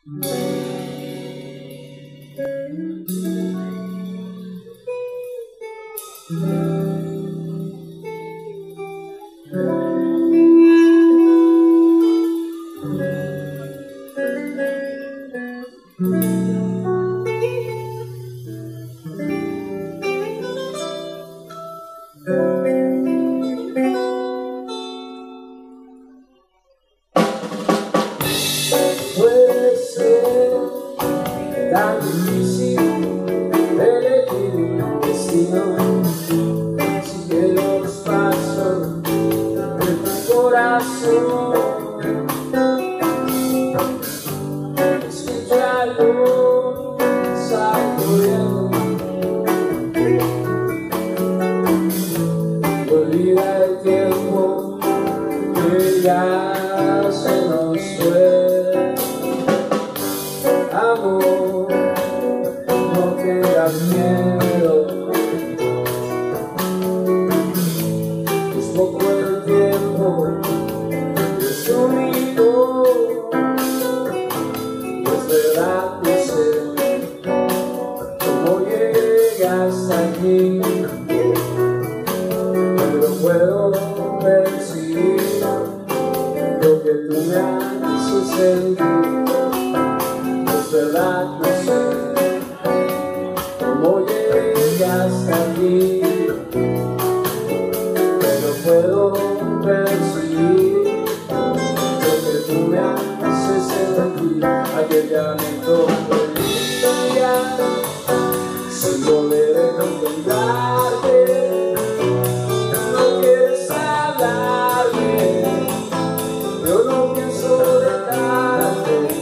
Puede ser tan difícil elegir un destino, sigue los pasos de tu corazón, escúchalo, sal corriendo, olvida el tiempo que ya se nos fue. Amor, no tengas miedo, es poco el tiempo, es único, y es verdad que sé cómo llegas aquí, pero puedo percibir lo que tú me haces sentir. Es verdad que sé cómo llegas aquí, pero puedo percibir lo que tú me haces sentir. Ayer llamé todo el día sin poder contemplarte, no quieres hablarme, yo no pienso dejarte.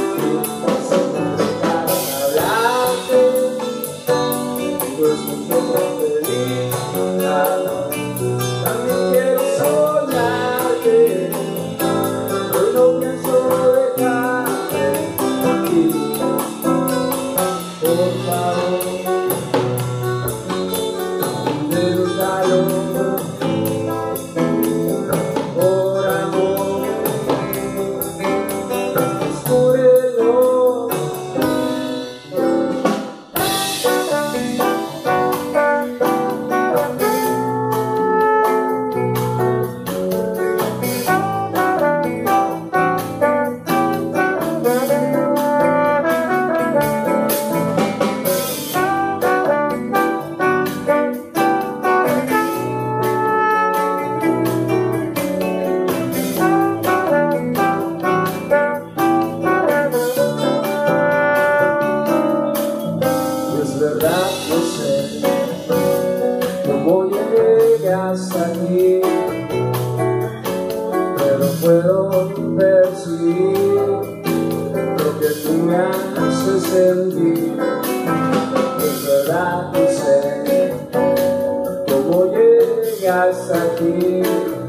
También quiero soñarte, pero no pienso dejarte aquí. Por favor, inténtalo, por amor, descúbrelo. Es verdad, no sé cómo llegas aquí, pero puedo percibir lo que tú me haces sentir. Es verdad, no sé cómo llegas aquí,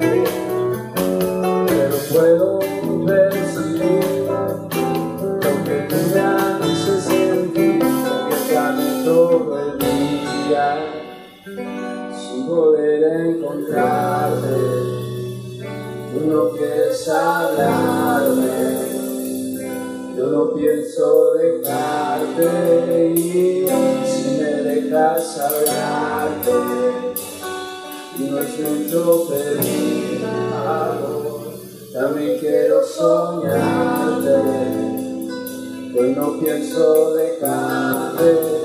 pero puedo percibir lo que tú me haces sentir. Todo el día sin poder encontrarte, tú no quieres hablarme, yo no pienso dejarte ir. Si me dejas hablarte, y no es mucho pedir, amor, también quiero soñarte, yo no pienso dejarte.